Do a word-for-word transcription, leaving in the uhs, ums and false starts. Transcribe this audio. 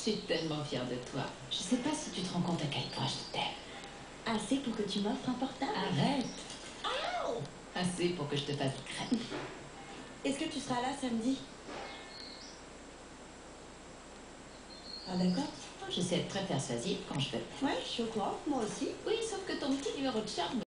suis tellement fière de toi. Je sais pas si tu te rends compte à quel point je t'aime. Assez pour que tu m'offres un portable? Arrête. Assez pour que je te fasse crème. Est-ce que tu seras là samedi? Ah d'accord. J'essaie d'être très persuasive quand je veux. Ouais, je crois, moi aussi. Oui, sauf que ton petit numéro de charme